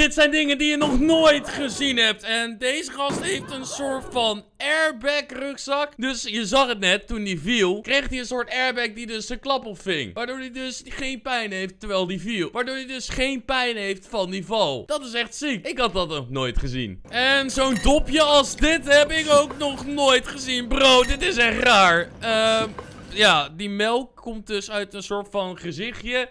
dit zijn dingen die je nog nooit gezien hebt. En deze gast heeft een soort van airbag rugzak. Dus je zag het net, toen die viel, kreeg hij een soort airbag die dus zijn klap opving. Waardoor hij dus geen pijn heeft terwijl die viel. Waardoor hij dus geen pijn heeft van die val. Dat is echt ziek. Ik had dat nog nooit gezien. En zo'n dopje als dit heb ik ook nog nooit gezien. Bro, dit is echt raar. Ja, die melk komt dus uit een soort van gezichtje.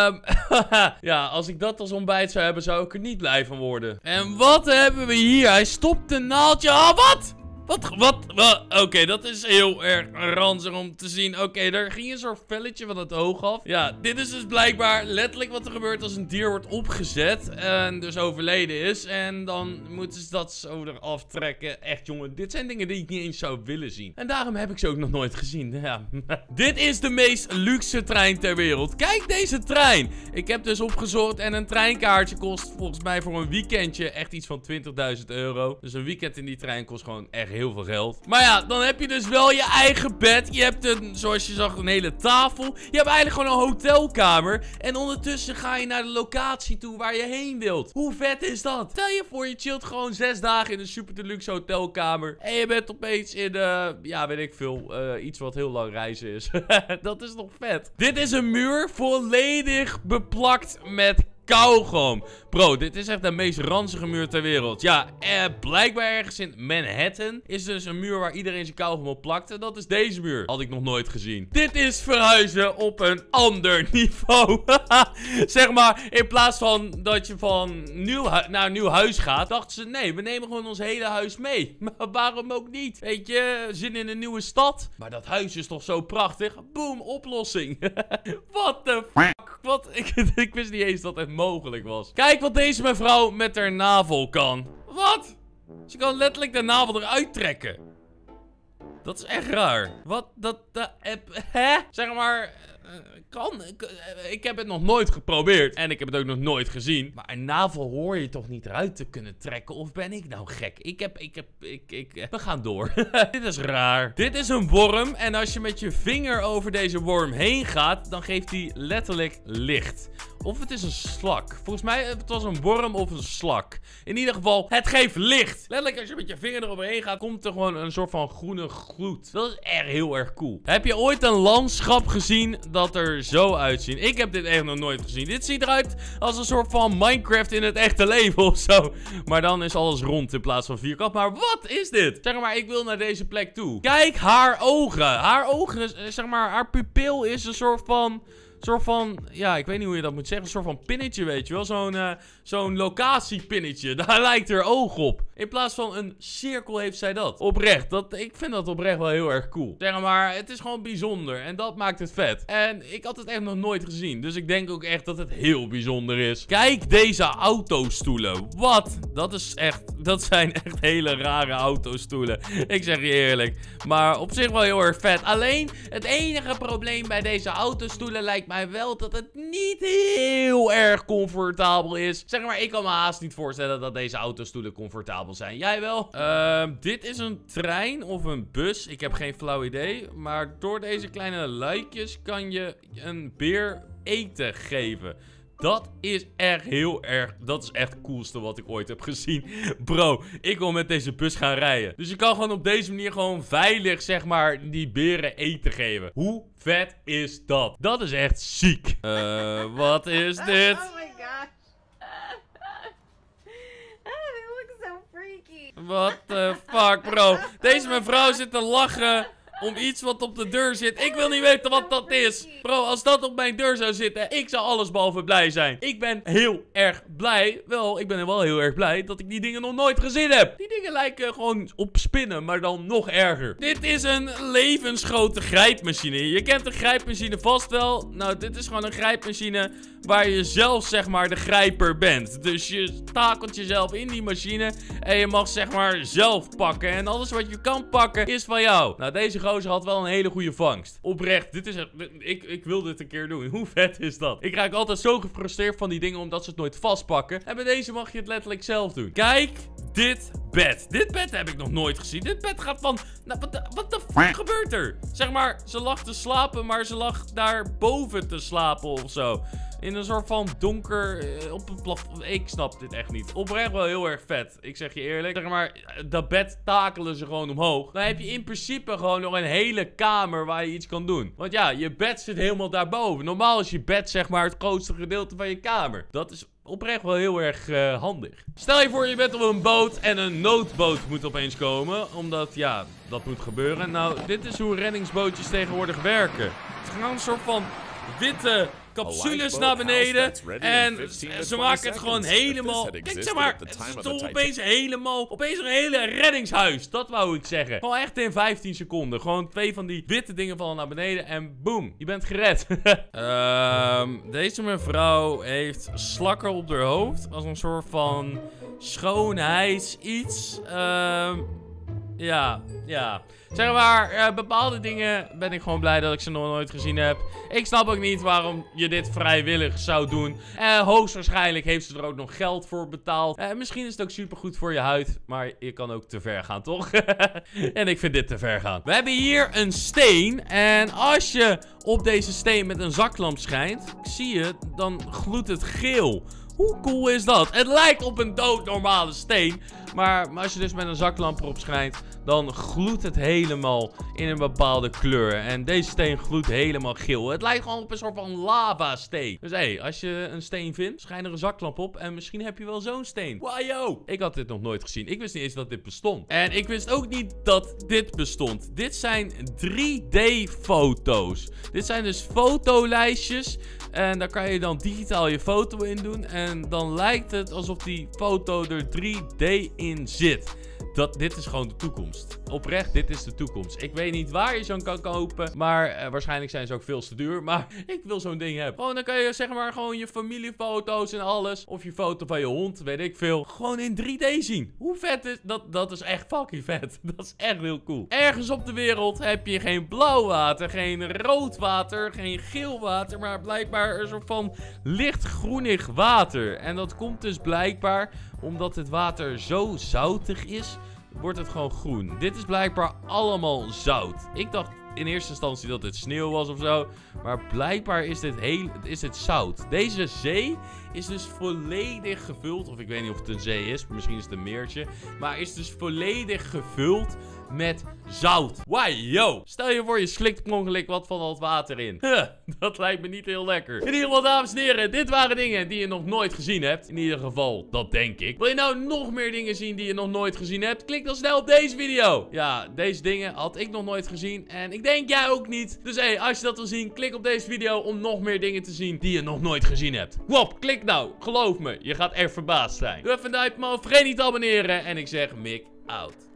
Ja, als ik dat als ontbijt zou hebben, zou ik er niet blij van worden. En wat hebben we hier? Hij stopt een naaldje. Ah, wat? Wat? Oké, dat is heel erg ranzig om te zien. Oké, daar ging een soort velletje van het oog af. Ja, dit is dus blijkbaar letterlijk wat er gebeurt als een dier wordt opgezet. En dus overleden is. En dan moeten ze dat zo eraf trekken. Echt, jongen, dit zijn dingen die ik niet eens zou willen zien. En daarom heb ik ze ook nog nooit gezien. Ja. Dit is de meest luxe trein ter wereld. Kijk deze trein. Ik heb dus opgezocht en een treinkaartje kost volgens mij voor een weekendje echt iets van 20.000 euro. Dus een weekend in die trein kost gewoon echt heel veel geld. Maar ja, dan heb je dus wel je eigen bed. Je hebt een, zoals je zag, een hele tafel. Je hebt eigenlijk gewoon een hotelkamer. En ondertussen ga je naar de locatie toe waar je heen wilt. Hoe vet is dat? Stel je voor, je chillt gewoon 6 dagen in een super deluxe hotelkamer. En je bent opeens in, ja, weet ik veel, iets wat heel lang reizen is. Dat is nog vet. Dit is een muur volledig beplakt met kauwgom. Bro, dit is echt de meest ranzige muur ter wereld. Ja, blijkbaar ergens in Manhattan is dus een muur waar iedereen zijn kauwgom op plakt. En dat is deze muur. Had ik nog nooit gezien. Dit is verhuizen op een ander niveau. Zeg maar, in plaats van dat je van naar een nieuw huis gaat, dachten ze, nee, we nemen gewoon ons hele huis mee. Maar waarom ook niet? Weet je, zin in een nieuwe stad. Maar dat huis is toch zo prachtig. Boom, oplossing. What the fuck? Wat? Ik wist niet eens dat het mogelijk was. Kijk wat deze mevrouw met haar navel kan. Wat? Ze kan letterlijk de navel eruit trekken. Dat is echt raar. Wat? Hè? Zeg maar, ik heb het nog nooit geprobeerd. En ik heb het ook nog nooit gezien. Maar een navel hoor je toch niet eruit te kunnen trekken? Of ben ik nou gek? We gaan door. Dit is raar. Dit is een worm. En als je met je vinger over deze worm heen gaat, dan geeft hij letterlijk licht. Of het is een slak. Volgens mij het was een worm of een slak. In ieder geval, het geeft licht. Letterlijk, als je met je vinger eroverheen gaat, komt er gewoon een soort van groene gloed. Dat is echt heel erg cool. Heb je ooit een landschap gezien dat er zo uitziet? Ik heb dit echt nog nooit gezien. Dit ziet eruit als een soort van Minecraft in het echte leven of zo. Maar dan is alles rond in plaats van vierkant. Maar wat is dit? Zeg maar, ik wil naar deze plek toe. Kijk haar ogen. Haar ogen, zeg maar, haar pupil is een soort van, ja, ik weet niet hoe je dat moet zeggen. Een soort van pinnetje, weet je wel. Zo'n locatiepinnetje. Daar lijkt haar oog op. In plaats van een cirkel heeft zij dat. Oprecht. Ik vind dat oprecht wel heel erg cool. Zeg maar, het is gewoon bijzonder. En dat maakt het vet. En ik had het echt nog nooit gezien. Dus ik denk ook echt dat het heel bijzonder is. Kijk deze autostoelen. Wat? Dat zijn echt hele rare autostoelen. Ik zeg je eerlijk. Maar op zich wel heel erg vet. Alleen, het enige probleem bij deze autostoelen lijkt mij wel dat het niet heel erg comfortabel is. Zeg maar, ik kan me haast niet voorstellen dat deze autostoelen comfortabel zijn. Jij wel? Dit is een trein of een bus. Ik heb geen flauw idee. Maar door deze kleine luikjes kan je een beer eten geven. Dat is echt heel erg. Dat is echt het coolste wat ik ooit heb gezien. Bro, ik wil met deze bus gaan rijden. Dus je kan gewoon op deze manier gewoon veilig, zeg maar, die beren eten geven. Hoe vet is dat? Dat is echt ziek. Wat is dit? Oh my gosh. It looks so freaky. What the fuck, bro? Deze mevrouw zit te lachen om iets wat op de deur zit. Ik wil niet weten wat dat is. Bro, als dat op mijn deur zou zitten, ik zou allesbehalve blij zijn. Ik ben heel erg blij. Wel, ik ben wel heel erg blij dat ik die dingen nog nooit gezien heb. Die dingen lijken gewoon op spinnen, maar dan nog erger. Dit is een levensgrote grijpmachine. Je kent de grijpmachine vast wel. Nou, dit is gewoon een grijpmachine waar je zelf, zeg maar, de grijper bent. Dus je takelt jezelf in die machine en je mag, zeg maar, zelf pakken. En alles wat je kan pakken is van jou. Nou, deze gozer had wel een hele goede vangst. Oprecht, dit is echt, ik wil dit een keer doen. Hoe vet is dat? Ik raak altijd zo gefrustreerd van die dingen omdat ze het nooit vastpakken. En bij deze mag je het letterlijk zelf doen. Kijk, dit bed. Dit bed heb ik nog nooit gezien. Dit bed gaat van... Nou, wat de fuck gebeurt er? Zeg maar, ze lag te slapen, maar ze lag daar boven te slapen of zo. In een soort van donker, op een plafond. Ik snap dit echt niet. Oprecht wel heel erg vet. Ik zeg je eerlijk. Zeg maar, dat bed takelen ze gewoon omhoog. Dan heb je in principe gewoon nog een hele kamer waar je iets kan doen. Want ja, je bed zit helemaal daarboven. Normaal is je bed zeg maar het grootste gedeelte van je kamer. Dat is oprecht wel heel erg handig. Stel je voor je bent op een boot en een noodboot moet opeens komen. Omdat, ja, dat moet gebeuren. Nou, dit is hoe reddingsbootjes tegenwoordig werken. Ze gaan een soort van witte capsules naar beneden. En ze maken het gewoon helemaal... Kijk, zeg maar, het is toch opeens een hele reddingshuis. Dat wou ik zeggen. Gewoon echt in 15 seconden. Gewoon 2 van die witte dingen vallen naar beneden en boom, je bent gered. Deze mevrouw heeft slakken op haar hoofd. Als een soort van schoonheidsiets. Ja. Zeg maar, bepaalde dingen ben ik gewoon blij dat ik ze nog nooit gezien heb. Ik snap ook niet waarom je dit vrijwillig zou doen. Hoogstwaarschijnlijk heeft ze er ook nog geld voor betaald. Misschien is het ook supergoed voor je huid. Maar je kan ook te ver gaan, toch? En ik vind dit te ver gaan. We hebben hier een steen. En als je op deze steen met een zaklamp schijnt, zie je, dan gloedt het geel. Hoe cool is dat? Het lijkt op een doodnormale steen. Maar als je dus met een zaklamp erop schijnt, dan gloedt het helemaal in een bepaalde kleur. En deze steen gloedt helemaal geel. Het lijkt gewoon op een soort van lavasteen. Dus hé, als je een steen vindt, schijn er een zaklamp op. En misschien heb je wel zo'n steen. Wow, ik had dit nog nooit gezien. Ik wist niet eens dat dit bestond. En ik wist ook niet dat dit bestond. Dit zijn 3D-foto's. Dit zijn dus fotolijstjes. En daar kan je dan digitaal je foto in doen. En dan lijkt het alsof die foto er 3D in zit. Dit is gewoon de toekomst. Oprecht, dit is de toekomst. Ik weet niet waar je zo'n kan kopen. Maar waarschijnlijk zijn ze ook veel te duur. Maar ik wil zo'n ding hebben. Gewoon, dan kan je zeg maar gewoon je familiefoto's en alles. Of je foto van je hond, weet ik veel. Gewoon in 3D zien. Hoe vet is dat? Dat is echt fucking vet. Dat is echt heel cool. Ergens op de wereld heb je geen blauw water, geen rood water, geen geel water. Maar blijkbaar een soort van lichtgroenig water. En dat komt dus blijkbaar omdat het water zo zoutig is, wordt het gewoon groen. Dit is blijkbaar allemaal zout. Ik dacht in eerste instantie dat het sneeuw was of zo. Maar blijkbaar is dit zout. Deze zee is dus volledig gevuld. Of ik weet niet of het een zee is. Misschien is het een meertje. Maar is dus volledig gevuld met zout. Yo. Stel je voor je slikt per ongeluk wat van dat water in. Dat lijkt me niet heel lekker. In ieder geval, dames en heren, dit waren dingen die je nog nooit gezien hebt. In ieder geval, dat denk ik. Wil je nou nog meer dingen zien die je nog nooit gezien hebt? Klik dan snel op deze video. Ja, deze dingen had ik nog nooit gezien. En ik denk jij ook niet. Dus hé, als je dat wil zien, klik op deze video om nog meer dingen te zien die je nog nooit gezien hebt. Wop, klik nou. Geloof me, je gaat echt verbaasd zijn. Doe even een duimpje omhoog, vergeet niet te abonneren. En ik zeg Mick out.